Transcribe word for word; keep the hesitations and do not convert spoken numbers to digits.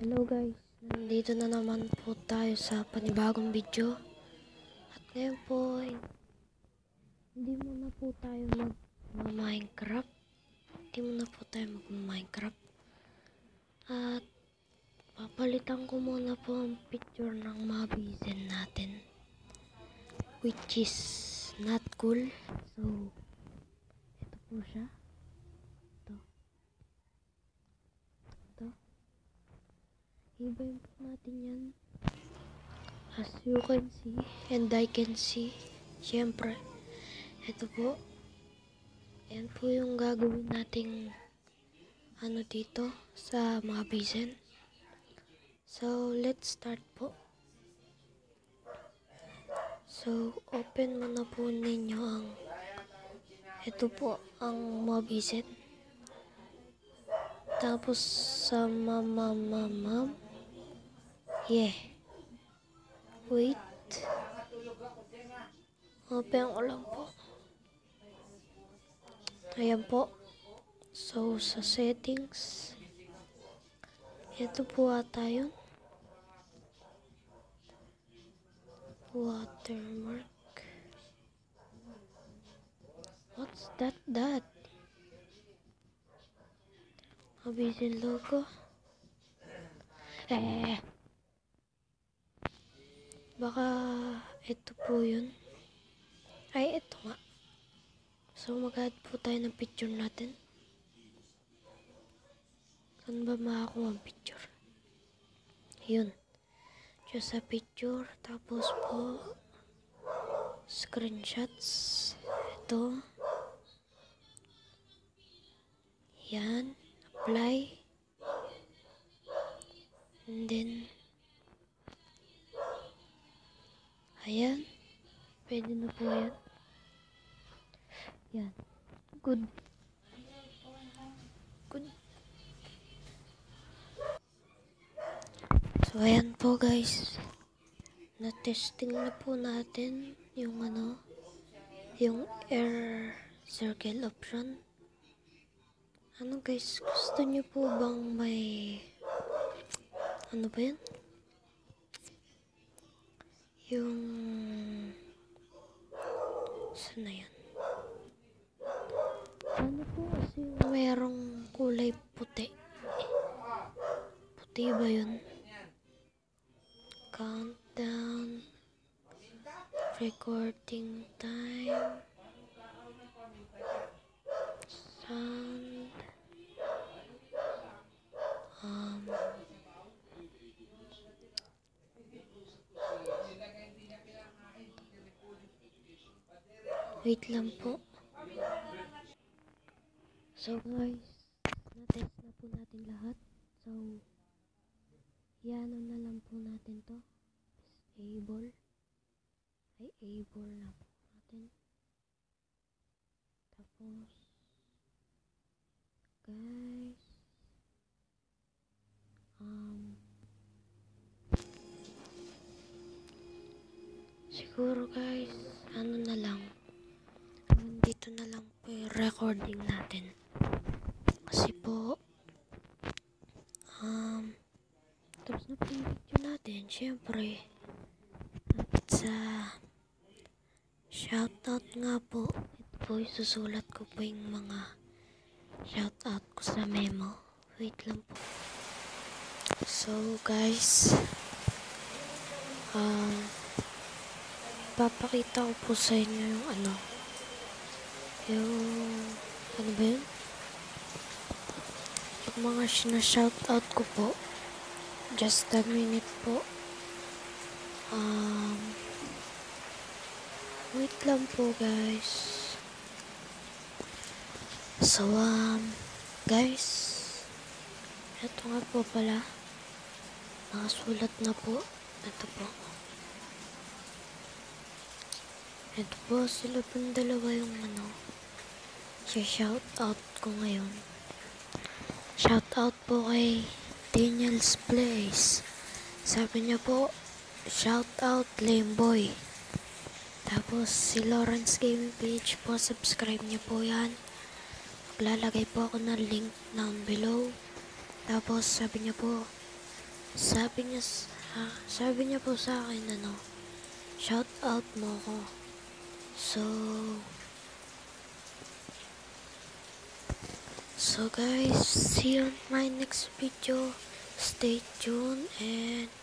Hello guys, nandito na naman po tayo sa panibagong video. At ngayon po, hindi muna po tayo mag-Minecraft. Hindi muna po tayo mag-Minecraft. At papalitan ko muna po ang picture ng mga bizen natin. Which is not cool. So, ito po siya. Ibayin po natin yan. As you can see, and I can see, syempre, ito po. Yan po yung gagawin nating ano dito sa mga bizen. So, let's start po. So, open muna po ninyo ang ito po ang mga bizen. Tapos sa mamamamam. Yeah. Wait. Open ko lang po. Ayan po. So, sa settings. Ito po ata yun. Watermark. What's that? That? Mabisin logo. Eh. Baka ito po yun. Ay, ito nga. So, mag-add po tayo ng picture natin. Saan ba makakuha ang picture? Yun. Just sa picture. Tapos po, screenshots. Ito. Yan. Apply. And then, ayan. Pwede na po yan. Yan. Good. Good. So, ayan po guys. Na-testing na po natin yung ano, yung air circle option. Ano guys, gusto niyo po bang may, ano ba yan? Yung, saan na yan? Ano po kasi mayroong kulay puti? Puti ba yun? Countdown. Recording time. Sound. Um. Wait lang po. So guys, na-test na po natin lahat. So, yan na lang po natin to. Disable. Ay, able na po natin. Tapos, guys, um, siguro guys, ano na lang, dito na lang po yung recording natin. Kasi po, um, tapos na po yung video natin, syempre. At sa shoutout nga po, ito po isusulat ko po yung mga shoutout ko sa memo. Wait lang po. So guys, um, papakita ko po sa inyo yung ano, yung, ano ba yun? Yung mga sinashoutout ko po. Just a minute po. Um, wait lang po guys. So, um, guys, ito nga po pala. Nakasulat na po. Ito po. Ito po, sila pong dalawa yung ano, shout out ko ngayon. Shout out po kay Daniel's Place. Sabi niya po, shout out Lameboy. Tapos si Lawrence Gaming Page po, subscribe niyo po yan. Maglalagay po ako ng link down below. Tapos sabi niya po, Sabi niya, sa, sabi niya po sa akin, ano, shout out mo ko. So, so guys, see you on my next video. Stay tuned and